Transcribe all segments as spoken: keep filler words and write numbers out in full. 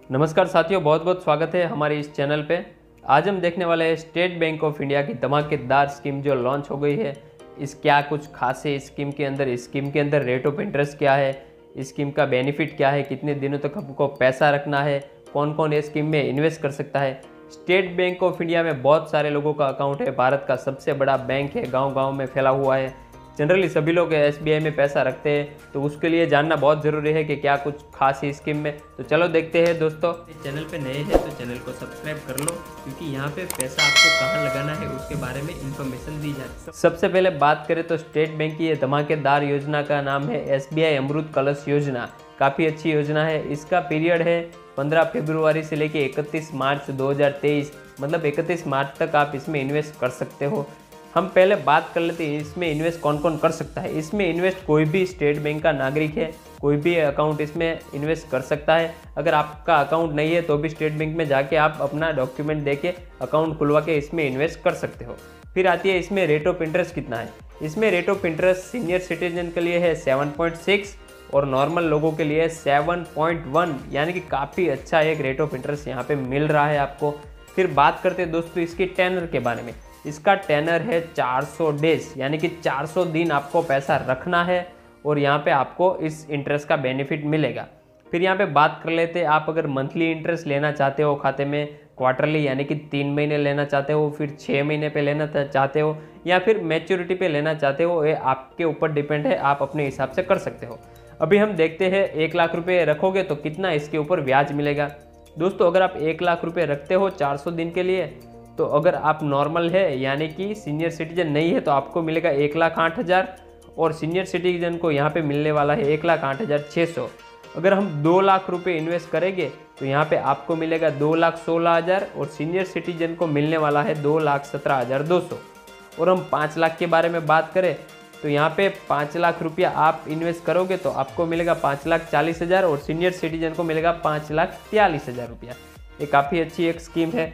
नमस्कार साथियों, बहुत बहुत स्वागत है हमारे इस चैनल पे। आज हम देखने वाले हैं स्टेट बैंक ऑफ इंडिया की धमाकेदार स्कीम जो लॉन्च हो गई है। इस क्या कुछ खास है इस स्कीम के अंदर, इस स्कीम के अंदर रेट ऑफ इंटरेस्ट क्या है, इस स्कीम का बेनिफिट क्या है, कितने दिनों तक हमको पैसा रखना है, कौन कौन इस स्कीम में इन्वेस्ट कर सकता है। स्टेट बैंक ऑफ इंडिया में बहुत सारे लोगों का अकाउंट है, भारत का सबसे बड़ा बैंक है, गाँव गाँव में फैला हुआ है। जनरली सभी लोग एस बी आई में पैसा रखते हैं, तो उसके लिए जानना बहुत ज़रूरी है कि क्या कुछ खास है स्कीम में। तो चलो देखते हैं दोस्तों। चैनल पे नए हैं तो चैनल को सब्सक्राइब कर लो, क्योंकि यहाँ पे पैसा आपको कहाँ लगाना है उसके बारे में इंफॉर्मेशन दी जाती है। सबसे पहले बात करें तो स्टेट बैंक की ये धमाकेदार योजना का नाम है एस बी आई अमृत कलश योजना। काफ़ी अच्छी योजना है। इसका पीरियड है पंद्रह फरवरी से लेकर इकतीस मार्च दो हज़ार तेईस, मतलब इकतीस मार्च तक आप इसमें इन्वेस्ट कर सकते हो। हम पहले बात कर लेते हैं इसमें इन्वेस्ट कौन कौन कर सकता है। इसमें इन्वेस्ट कोई भी स्टेट बैंक का नागरिक है, कोई भी अकाउंट इसमें इन्वेस्ट कर सकता है। अगर आपका अकाउंट नहीं है तो भी स्टेट बैंक में जाके आप अपना डॉक्यूमेंट देके अकाउंट खुलवा के इसमें इन्वेस्ट कर सकते हो। फिर आती है इसमें रेट ऑफ इंटरेस्ट कितना है। इसमें rate of interest senior citizen के लिए है सेवन पॉइंट सिक्स और नॉर्मल लोगों के लिए सेवन पॉइंट वन, यानी कि काफ़ी अच्छा एक रेट ऑफ इंटरेस्ट यहाँ पे मिल रहा है आपको। फिर बात करते हैं दोस्तों इसकी टेनर के बारे में। इसका टेनर है चार सौ डेज, यानी कि चार सौ दिन आपको पैसा रखना है और यहाँ पे आपको इस इंटरेस्ट का बेनिफिट मिलेगा। फिर यहाँ पे बात कर लेते हैं, आप अगर मंथली इंटरेस्ट लेना चाहते हो खाते में, क्वार्टरली यानी कि तीन महीने लेना चाहते हो, फिर छः महीने पे लेना चाहते हो, या फिर मैच्योरिटी पे लेना चाहते हो, ये आपके ऊपर डिपेंड है, आप अपने हिसाब से कर सकते हो। अभी हम देखते हैं एक लाख रुपये रखोगे तो कितना इसके ऊपर ब्याज मिलेगा। दोस्तों अगर आप एक लाख रुपये रखते हो चार सौ दिन के लिए, तो अगर आप नॉर्मल है यानी कि सीनियर सिटीजन नहीं है तो आपको मिलेगा एक लाख आठ हज़ार, और सीनियर सिटीजन को यहाँ पे मिलने वाला है एक लाख आठ हज़ार छः सौ। अगर हम दो लाख रुपए इन्वेस्ट करेंगे तो यहाँ पे आपको मिलेगा दो लाख सोलह हज़ार, और सीनियर सिटीजन को मिलने वाला है दो लाख सत्रह हज़ार दो सौ। और हम पाँच लाख के बारे में बात करें तो यहाँ पे पाँच लाख रुपया आप इन्वेस्ट करोगे तो आपको मिलेगा पाँच लाख चालीस हज़ार, और सीनियर सिटीजन को मिलेगा पाँच लाख तियालीस हज़ार रुपया। ये काफ़ी अच्छी एक स्कीम है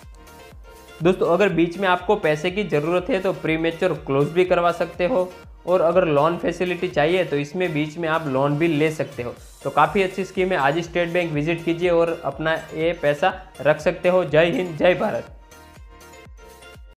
दोस्तों। अगर बीच में आपको पैसे की ज़रूरत है तो प्रीमेच्योर क्लोज भी करवा सकते हो, और अगर लोन फैसिलिटी चाहिए तो इसमें बीच में आप लोन भी ले सकते हो। तो काफ़ी अच्छी स्कीम है। आज ही स्टेट बैंक विजिट कीजिए और अपना ये पैसा रख सकते हो। जय हिंद, जय भारत।